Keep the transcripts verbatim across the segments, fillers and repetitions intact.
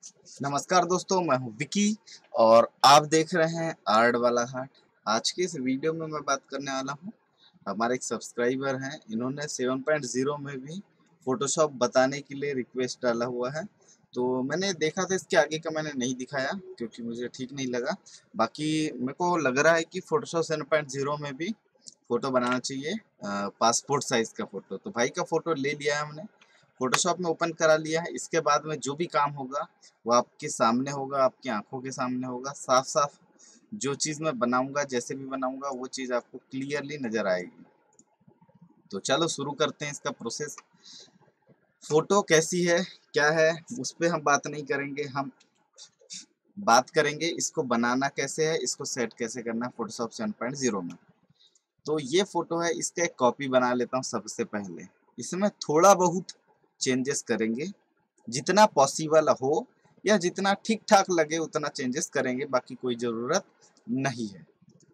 नमस्कार दोस्तों, मैं हूं विकी और आप देख रहे हैं आर्ट वाला हाट। आज के इस वीडियो में मैं बात करने वाला हूं। हमारे एक सब्सक्राइबर हैं, इन्होंने सेवन पॉइंट ज़ीरो में भी फोटोशॉप बताने के लिए रिक्वेस्ट डाला हुआ है। तो मैंने देखा था, इसके आगे का मैंने नहीं दिखाया क्योंकि मुझे ठीक नहीं लगा। बाकी मेरे को लग रहा है कि फोटोशॉप सेवन पॉइंट ज़ीरो में भी फोटो बनाना चाहिए, पासपोर्ट साइज का फोटो। तो भाई का फोटो ले लिया है हमने, फोटोशॉप में ओपन करा लिया है। इसके बाद में जो भी काम होगा वो आपके सामने होगा, आपकी आंखों के सामने होगा। साफ साफ जो चीज़ मैं बनाऊंगा, जैसे भी बनाऊंगा, वो चीज़ आपको क्लियरली नजर आएगी। तो चलो शुरू करते हैं इसका प्रोसेस। फोटो कैसी है, क्या है, उस पर हम बात नहीं करेंगे। हम बात करेंगे इसको बनाना कैसे है, इसको सेट कैसे करना है फोटोशॉप सेवन पॉइंट ज़ीरो में। तो ये फोटो है, इसका एक कॉपी बना लेता हूँ सबसे पहले। इसमें थोड़ा बहुत चेंजेस करेंगे, जितना पॉसिबल हो या जितना ठीक ठाक लगे उतना चेंजेस करेंगे, बाकी कोई जरूरत नहीं है।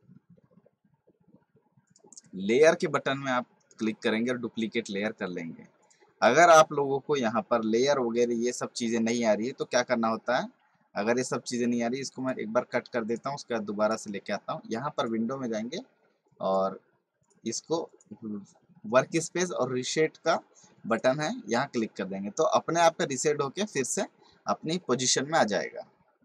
लेयर के बटन में आप क्लिक करेंगे और डुप्लीकेट लेयर कर लेंगे। अगर आप लोगों को यहाँ पर लेयर वगैरह ये सब चीज़ें नहीं आ रही है तो क्या करना होता है, अगर ये सब चीज़ें नहीं आ रही, इसको मैं एक बार कट कर देता हूँ, उसके बाद दोबारा से लेके आता हूँ। यहाँ पर विंडो में जाएंगे और इसको वर्क स्पेस और रीसेट का बटन है, यहाँ क्लिक कर देंगे तो अपने आप पे रीसेट होके फिर से अपनी पोजीशन में आ जाएगा।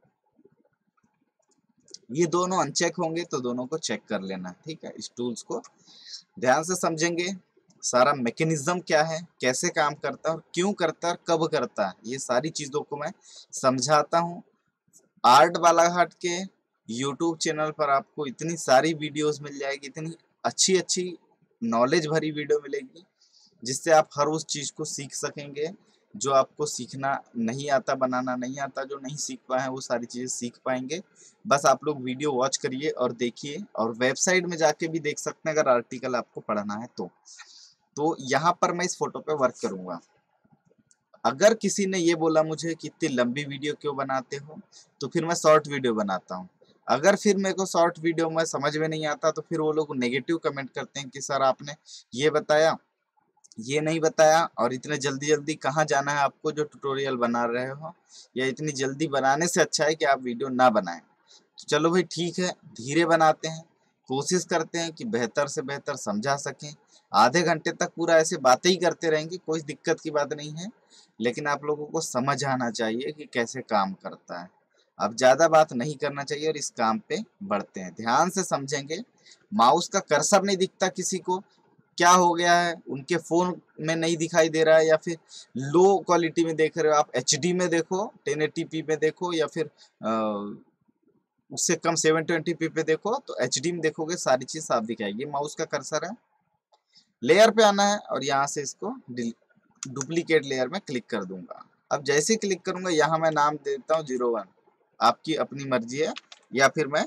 ये दोनों अनचेक होंगे तो दोनों को चेक कर लेना, ठीक है। इस टूल्स को ध्यान से समझेंगे, सारा मैकेनिज्म क्या है, कैसे काम करता है और क्यों करता है और कब करता है, ये सारी चीजों को मैं समझाता हूँ। आर्ट वाला हाट के यूट्यूब चैनल पर आपको इतनी सारी वीडियोस मिल जाएगी, इतनी अच्छी अच्छी नॉलेज भरी वीडियो मिलेगी, जिससे आप हर उस चीज को सीख सकेंगे जो आपको सीखना नहीं आता, बनाना नहीं आता, जो नहीं सीख पाए हैं वो सारी चीजें सीख पाएंगे। बस आप लोग वीडियो वॉच करिए और देखिए, और वेबसाइट में जाके भी देख सकते हैं अगर आर्टिकल आपको पढ़ना है तो। तो यहाँ पर मैं इस फोटो पे वर्क करूंगा। अगर किसी ने ये बोला मुझे कि इतनी लंबी वीडियो क्यों बनाते हो, तो फिर मैं शॉर्ट वीडियो बनाता हूँ। अगर फिर मेरे को शॉर्ट वीडियो में समझ में नहीं आता तो फिर वो लोग नेगेटिव कमेंट करते हैं कि सर आपने ये बताया, ये नहीं बताया, और इतने जल्दी जल्दी कहाँ जाना है आपको जो ट्यूटोरियल बना रहे हो, या इतनी जल्दी बनाने से अच्छा है कि आप वीडियो ना बनाएं। तो चलो भाई ठीक है, धीरे बनाते हैं, कोशिश करते हैं कि बेहतर से बेहतर समझा सकें। आधे घंटे तक पूरा ऐसे बातें ही करते रहेंगे, कोई दिक्कत की बात नहीं है, लेकिन आप लोगों को समझ आना चाहिए कि कैसे काम करता है। अब ज़्यादा बात नहीं करना चाहिए और इस काम पे बढ़ते हैं। ध्यान से समझेंगे, माउस का कर्सर नहीं दिखता किसी को, क्या हो गया है, उनके फ़ोन में नहीं दिखाई दे रहा है, या फिर लो क्वालिटी में देख रहे हो आप, एच डी में देखो, टेन एटी पी में देखो, या फिर आ, उससे कम सेवन ट्वेंटी पी पे देखो, तो एच डी में देखोगे सारी चीज़ साफ दिखाएगी। माउस का कर्सर है, लेयर पे आना है और यहाँ से इसको डुप्लीकेट लेयर में क्लिक कर दूंगा। अब जैसे क्लिक करूंगा यहाँ मैं नाम देता हूँ जीरो वन, आपकी अपनी मर्जी है, या फिर मैं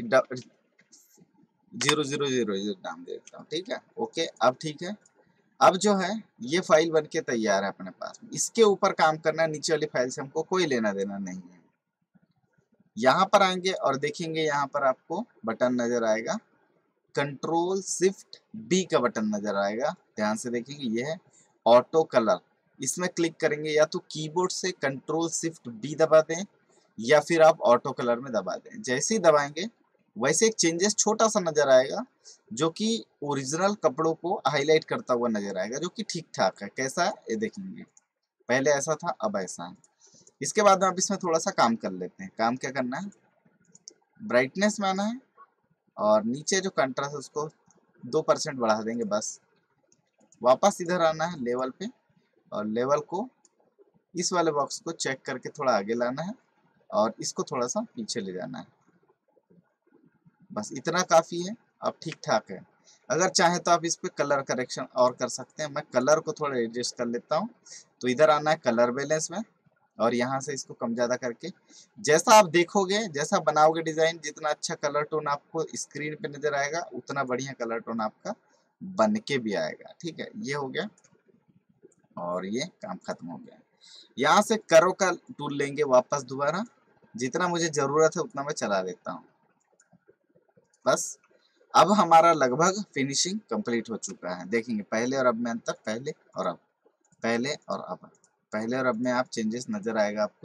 जीरो जीरो जीरो नाम देता हूँ, ठीक है। ओके, अब ठीक है। अब जो है ये फाइल बन के तैयार है अपने पास, इसके ऊपर काम करना है, नीचे वाली फाइल से हमको कोई लेना देना नहीं है। यहाँ पर आएंगे और देखेंगे, यहाँ पर आपको बटन नजर आएगा, कंट्रोल शिफ्ट बी का बटन नजर आएगा। ध्यान से देखेंगे, ये है ऑटो कलर। इसमें क्लिक करेंगे, या तो कीबोर्ड से कंट्रोल शिफ्ट बी दबा दें या फिर आप ऑटो कलर में दबा दें। जैसे ही दबाएंगे वैसे एक चेंजेस छोटा सा नजर आएगा, जो कि ओरिजिनल कपड़ों को हाईलाइट करता हुआ नजर आएगा, जो कि ठीक ठाक है। कैसा है ये देखेंगे, पहले ऐसा था अब ऐसा है। इसके बाद में आप इसमें थोड़ा सा काम कर लेते हैं। काम क्या करना है, ब्राइटनेस में आना है और नीचे जो कंट्रास्ट है उसको दो परसेंट बढ़ा देंगे बस। वापस इधर आना है लेवल पे, और लेवल को इस वाले बॉक्स को चेक करके थोड़ा आगे लाना है और इसको थोड़ा सा पीछे ले जाना है। बस इतना काफ़ी है, अब ठीक ठाक है। अगर चाहे तो आप इस पे कलर करेक्शन और कर सकते हैं। मैं कलर को थोड़ा एडजस्ट कर लेता हूँ। तो इधर आना है कलर बैलेंस में और यहाँ से इसको कम ज़्यादा करके, जैसा आप देखोगे, जैसा बनाओगे डिज़ाइन, जितना अच्छा कलर टोन आपको स्क्रीन पे नज़र आएगा उतना बढ़िया कलर टोन आपका बन के भी आएगा, ठीक है। ये हो गया और ये काम खत्म हो गया। यहाँ से करो का टूल लेंगे वापस दोबारा, जितना मुझे ज़रूरत है उतना मैं चला लेता हूँ। बस अब हमारा लगभग फिनिशिंग कंप्लीट हो चुका है। देखेंगे पहले और अब में अंतर, पहले और अब, पहले और अब, पहले और अब में आप चेंजेस नजर आएगा आपको।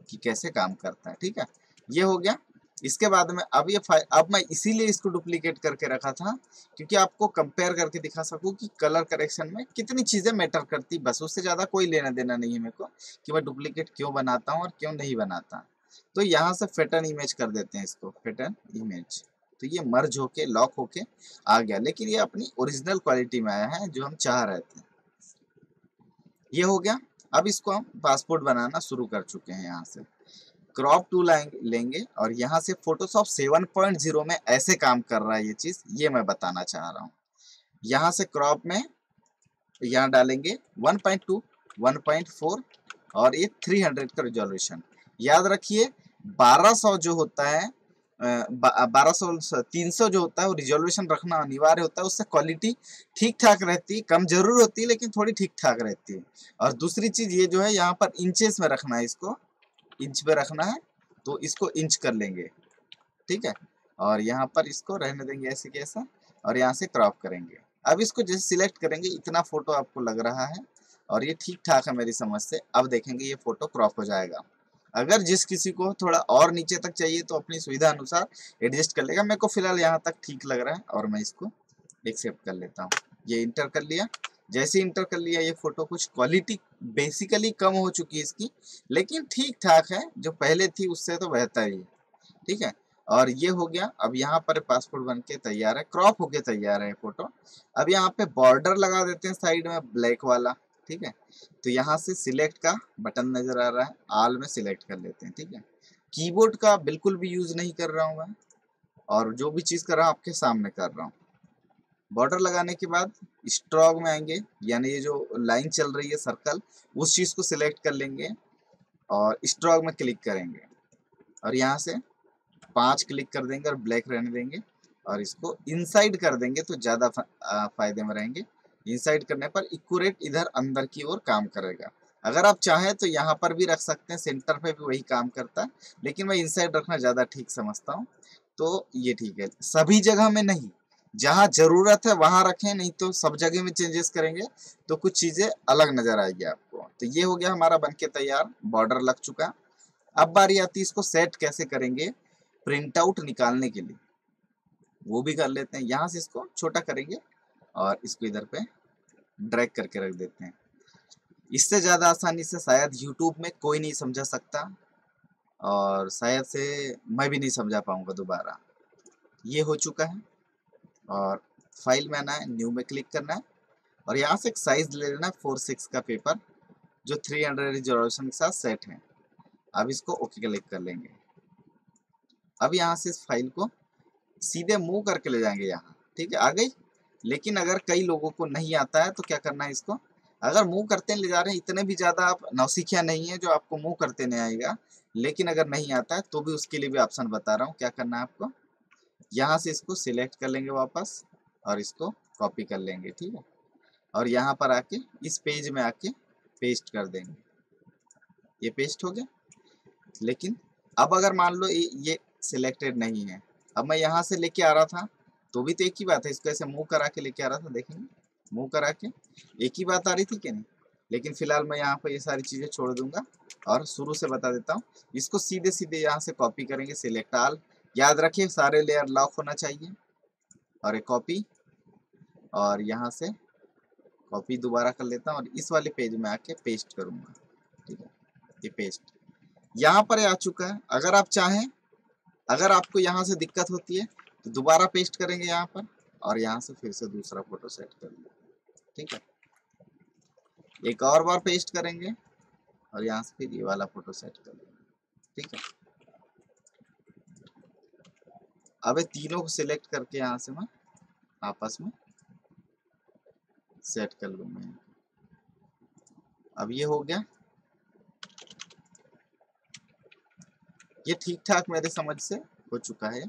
कि कैसे काम करता है। ठीक है, ये हो गया। इसके बाद में अब ये फाइल, अब मैं इसीलिए इसको डुप्लीकेट करके रखा था क्योंकि आपको कंपेयर करके दिखा सकूं कि कलर करेक्शन में कितनी चीजें मैटर करती, बस उससे ज्यादा कोई लेना देना नहीं है मेरे को कि मैं डुप्लीकेट क्यों बनाता हूँ और क्यों नहीं बनाता। तो यहाँ से पैटर्न इमेज कर देते हैं इसको, पैटर्न इमेज, तो ये मर्ज होके लॉक होके आ गया, लेकिन ये अपनी ओरिजिनल क्वालिटी में आया है जो हम चाह रहे थे। ये हो गया। अब इसको हम पासपोर्ट बनाना शुरू कर चुके हैं। यहाँ से क्रॉप टूल लेंगे और यहाँ से फोटोशॉप सेवन पॉइंट ज़ीरो में ऐसे काम कर रहा है ये चीज, ये मैं बताना चाह रहा हूँ। यहाँ से क्रॉप में यहाँ डालेंगे one point two, one point four और ये थ्री हंड्रेड का रिजोल्यूशन। याद रखिए बारह सौ जो होता है, बारह सौ तीन सौ जो होता है वो रिजोल्यूशन रखना अनिवार्य होता है, उससे क्वालिटी ठीक ठाक रहती है, कम जरूर होती है लेकिन थोड़ी ठीक ठाक रहती है। और दूसरी चीज ये जो है यहाँ पर इंचेस में रखना है, इसको इंच पे रखना है तो इसको इंच कर लेंगे। ठीक है, और यहाँ पर इसको रहने देंगे ऐसे कैसा, और यहाँ से क्रॉप करेंगे। अब इसको जैसे सिलेक्ट करेंगे इतना फोटो आपको लग रहा है और ये ठीक ठाक है मेरी समझ से। अब देखेंगे ये फोटो क्रॉप हो जाएगा। अगर जिस किसी को थोड़ा और नीचे तक चाहिए तो अपनी सुविधा अनुसार एडजस्ट कर लेगा। मेरे को फिलहाल यहाँ तक ठीक लग रहा है और मैं इसको एक्सेप्ट कर लेता हूँ। ये इंटर कर लिया। जैसे इंटर कर लिया ये फोटो कुछ क्वालिटी बेसिकली कम हो चुकी है इसकी, लेकिन ठीक ठाक है, जो पहले थी उससे तो बेहतर ही है। ठीक है, और ये हो गया। अब यहाँ पर पासपोर्ट बन के तैयार है, क्रॉप होके तैयार है फोटो। अब यहाँ पे बॉर्डर लगा देते हैं साइड में ब्लैक वाला। ठीक है, तो यहाँ से सिलेक्ट का बटन नजर आ रहा है, आल में सिलेक्ट कर लेते हैं। ठीक है, कीबोर्ड का बिल्कुल भी यूज नहीं कर रहा हूँ मैं, और जो भी चीज कर रहा हूँ आपके सामने कर रहा हूँ। बॉर्डर लगाने के बाद स्ट्रोक में आएंगे, यानी ये जो लाइन चल रही है सर्कल, उस चीज को सिलेक्ट कर लेंगे और स्ट्रोक में क्लिक करेंगे और यहाँ से पांच क्लिक कर देंगे और ब्लैक रहने देंगे और इसको इनसाइड कर देंगे तो ज्यादा फायदे में रहेंगे। इनसाइड करने पर इक्यूरेट इधर अंदर की ओर काम करेगा। अगर आप चाहें तो यहाँ पर भी रख सकते हैं, सेंटर पे भी वही काम करता है, लेकिन मैं इनसाइड रखना ज्यादा ठीक समझता हूँ। तो ये ठीक है, सभी जगह में नहीं, जहाँ जरूरत है वहां रखें, नहीं तो सब जगह में चेंजेस करेंगे तो कुछ चीजें अलग नजर आएगी आपको। तो ये हो गया हमारा बनके तैयार, बॉर्डर लग चुका। अब बारी आती है इसको सेट कैसे करेंगे प्रिंट आउट निकालने के लिए, वो भी कर लेते हैं। यहाँ से इसको छोटा करेंगे और इसको इधर पे ड्रैग करके रख देते हैं। इससे ज्यादा आसानी से शायद यूट्यूब में कोई नहीं समझा सकता और शायद से मैं भी नहीं समझा पाऊंगा दोबारा। ये हो चुका है और फाइल में आना है, न्यू में क्लिक करना है और यहाँ से एक साइज ले लेना है फोर सिक्स का पेपर, जो थ्री हंड्रेड रिजोल्यूशन के साथ सेट है। अब इसको ओके क्लिक कर लेंगे। अब यहाँ से इस फाइल को सीधे मूव करके ले जाएंगे यहाँ। ठीक है, आ गई। लेकिन अगर कई लोगों को नहीं आता है तो क्या करना है, इसको अगर मूव करते ले जा रहे हैं, इतने भी ज्यादा आप नौसिखिया नहीं है जो आपको मूव करते नहीं आएगा, लेकिन अगर नहीं आता है तो भी उसके लिए भी ऑप्शन बता रहा हूँ क्या करना है आपको। यहाँ से इसको सिलेक्ट कर लेंगे वापस और इसको कॉपी कर लेंगे। ठीक है, और यहाँ पर आके इस पेज में आके पेस्ट कर देंगे। ये पेस्ट हो गया। लेकिन अब अगर मान लो ये, ये सिलेक्टेड नहीं है, अब मैं यहाँ से लेके आ रहा था तो भी तो एक ही बात है, इसको ऐसे मूव करा के लेके आ रहा था, देखेंगे मूव करा के एक ही बात आ रही थी कि नहीं। लेकिन फिलहाल मैं यहाँ पर ये सारी चीजें छोड़ दूंगा और शुरू से बता देता हूँ। इसको सीधे सीधे यहाँ से कॉपी करेंगे, सिलेक्ट ऑल, याद रखिए सारे लेयर लॉक होना चाहिए, और एक कॉपी, और यहाँ से कॉपी दोबारा कर लेता हूँ और इस वाले पेज में आके पेस्ट करूंगा। ठीक है, ये पेस्ट यहाँ पर आ चुका है। अगर आप चाहें, अगर आपको यहाँ से दिक्कत होती है तो दोबारा पेस्ट करेंगे यहाँ पर और यहाँ से फिर से दूसरा फोटो सेट कर लेंगे। ठीक है, एक और बार पेस्ट करेंगे और यहाँ से फिर ये वाला फोटो सेट कर लेंगे। ठीक है, अब ये तीनों को सिलेक्ट करके यहाँ से मैं आपस में सेट कर लूंगा। अब ये हो गया, ये ठीक ठाक मेरे समझ से हो चुका है।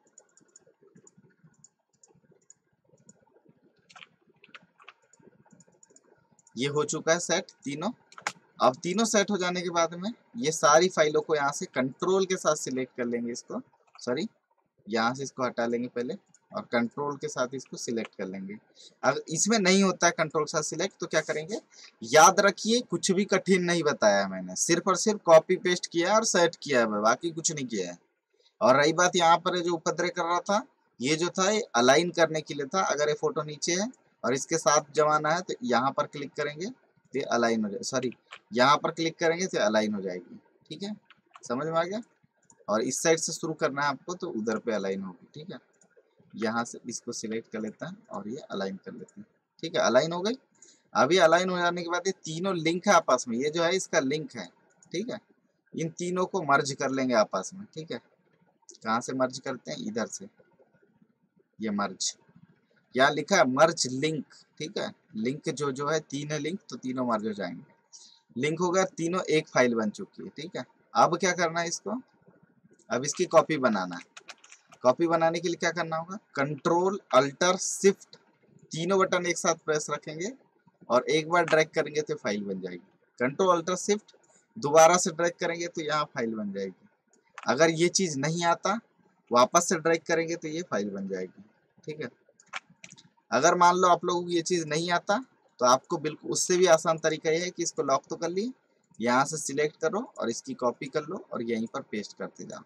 ये हो चुका है सेट तीनों। अब तीनों सेट हो जाने के बाद में ये सारी फाइलों को यहाँ से कंट्रोल के साथ सिलेक्ट कर लेंगे, इसको सॉरी यहाँ से इसको हटा लेंगे पहले, और कंट्रोल के साथ इसको सिलेक्ट कर लेंगे। अगर इसमें नहीं होता है कंट्रोल के साथ सिलेक्ट तो क्या करेंगे, याद रखिए कुछ भी कठिन नहीं बताया मैंने, सिर्फ और सिर्फ कॉपी पेस्ट किया है और सेट किया है, बाकी कुछ नहीं किया है। और रही बात यहाँ पर जो उपद्रव कर रहा था, ये जो था ये अलाइन करने के लिए था। अगर ये फोटो नीचे है और इसके साथ जमाना है तो यहाँ पर क्लिक करेंगे तो अलाइन हो जाए, सॉरी यहाँ पर क्लिक करेंगे तो अलाइन हो जाएगी। ठीक है, समझ में आ गया। और इस साइड से शुरू करना है आपको तो उधर पे अलाइन होगी। ठीक है, यहाँ से इसको सिलेक्ट कर लेता है और ये अलाइन कर लेते हैं। ठीक है, अलाइन हो गई। अभी अलाइन हो जाने के बाद ये तीनों लिंक है आपस में, ये जो है इसका लिंक है। ठीक है, इन तीनों को मर्ज कर लेंगे आपस में। ठीक है, कहाँ से मर्ज करते हैं, इधर से, ये मर्ज, यहाँ लिखा है मर्ज लिंक। ठीक है, लिंक जो जो है तीन है लिंक, तो तीनों मर्ज हो जाएंगे। लिंक हो गया, तीनों एक फाइल बन चुकी है। ठीक है, अब क्या करना है इसको, अब इसकी कॉपी बनाना है। कॉपी बनाने के लिए क्या करना होगा, कंट्रोल अल्टर शिफ्ट तीनों बटन एक साथ प्रेस रखेंगे और एक बार ड्रैग करेंगे तो फाइल बन जाएगी। कंट्रोल अल्टर शिफ्ट दोबारा से ड्रैग करेंगे तो यहाँ फाइल बन जाएगी। अगर ये चीज नहीं आता वापस से ड्रैग करेंगे तो ये फाइल बन जाएगी। ठीक है, अगर मान लो आप लोगों को ये चीज नहीं आता तो आपको बिल्कुल उससे भी आसान तरीका ये है कि इसको लॉक तो कर लिए, यहाँ से सिलेक्ट करो और इसकी कॉपी कर लो और यहीं पर पेस्ट करते जाओ।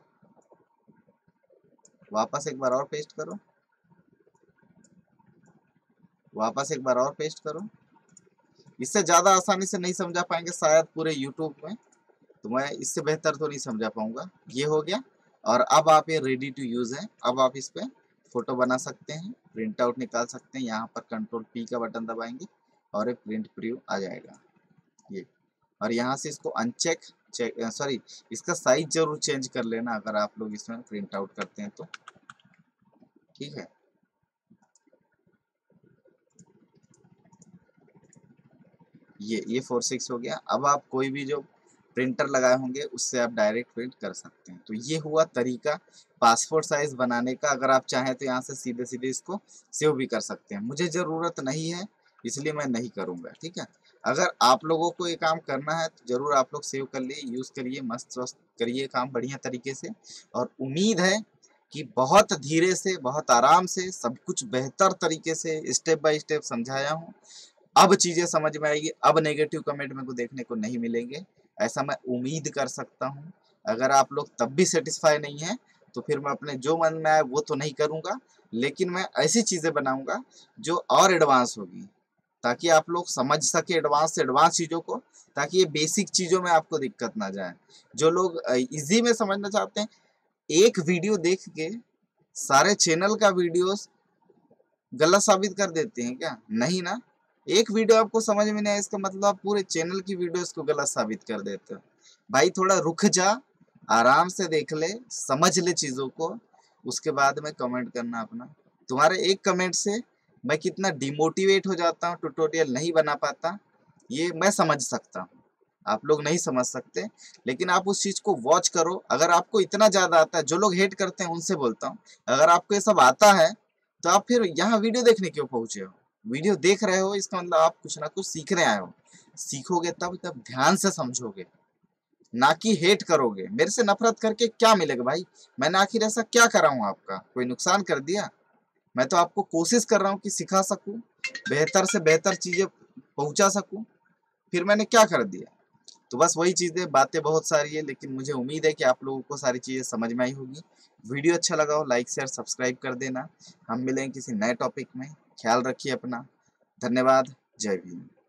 वापस एक बार और पेस्ट करो, वापस एक बार और पेस्ट करो। इससे ज्यादा आसानी से नहीं समझा पाएंगे शायद पूरे यूट्यूब में, तो मैं इससे बेहतर तो नहीं समझा पाऊंगा। ये हो गया और अब आप ये रेडी टू यूज है। अब आप इस पे फोटो बना सकते हैं, प्रिंट आउट निकाल सकते हैं। यहाँ पर कंट्रोल पी का बटन दबाएंगे और ये प्रिंट प्रीव्यू आ जाएगा ये। और यहाँ से इसको अनचेक चेक सॉरी इसका साइज जरूर चेंज कर लेना अगर आप लोग इसमें प्रिंट आउट करते हैं तो। ठीक है, ये ये फोर सिक्स हो गया। अब आप कोई भी जो प्रिंटर लगाए होंगे उससे आप डायरेक्ट प्रिंट कर सकते हैं। तो ये हुआ तरीका पासपोर्ट साइज बनाने का। अगर आप चाहें तो यहाँ से सीधे सीधे इसको सेव भी कर सकते हैं, मुझे ज़रूरत नहीं है इसलिए मैं नहीं करूँगा। ठीक है, अगर आप लोगों को ये काम करना है तो ज़रूर आप लोग सेव कर लिए, यूज़ करिए, मस्त मस्त करिए काम बढ़िया तरीके से। और उम्मीद है कि बहुत धीरे से बहुत आराम से सब कुछ बेहतर तरीके से स्टेप बाय स्टेप समझाया हूँ। अब चीजें समझ में आएगी, अब नेगेटिव कमेंट मेरे को देखने को नहीं मिलेंगे, ऐसा मैं उम्मीद कर सकता हूँ। अगर आप लोग तब भी सेटिस्फाई नहीं है तो फिर मैं अपने जो मन में आए वो तो नहीं करूँगा, लेकिन मैं ऐसी चीज़ें बनाऊँगा जो और एडवांस होगी ताकि आप लोग समझ सके एडवांस से एडवांस चीज़ों को, ताकि ये बेसिक चीज़ों में आपको दिक्कत ना जाए। जो लोग इजी में समझना चाहते हैं, एक वीडियो देख के सारे चैनल का वीडियोस गलत साबित कर देते हैं क्या? नहीं ना, एक वीडियो आपको समझ में नहीं आया इसका मतलब आप पूरे चैनल की वीडियोस को गलत साबित कर देते हो। भाई थोड़ा रुक जा, आराम से देख ले, समझ ले चीजों को, उसके बाद में कमेंट करना अपना। तुम्हारे एक कमेंट से मैं कितना डिमोटिवेट हो जाता हूँ, ट्यूटोरियल नहीं बना पाता, ये मैं समझ सकता हूँ। आप लोग नहीं समझ सकते, लेकिन आप उस चीज को वॉच करो। अगर आपको इतना ज्यादा आता है, जो लोग हेट करते हैं उनसे बोलता हूँ, अगर आपको ये सब आता है तो आप फिर यहाँ वीडियो देखने क्यों पहुंचे हो? वीडियो देख रहे हो इसका मतलब आप कुछ ना कुछ सीखने आए हो। सीखोगे तब तब ध्यान से समझोगे, ना कि हेट करोगे। मेरे से नफरत करके क्या मिलेगा भाई? मैंने आखिर ऐसा क्या करा हूँ आपका? कोई नुकसान कर दिया? मैं तो आपको कोशिश कर रहा हूँ कि सिखा सकूं, बेहतर से बेहतर चीजें पहुंचा सकूं, फिर मैंने क्या कर दिया? तो बस वही चीजें, बातें बहुत सारी है, लेकिन मुझे उम्मीद है कि आप लोगों को सारी चीजें समझ में आई होगी। वीडियो अच्छा लगा हो लाइक शेयर सब्सक्राइब कर देना। हम मिलेंगे किसी नए टॉपिक में, ख्याल रखिए अपना। धन्यवाद, जय भीम।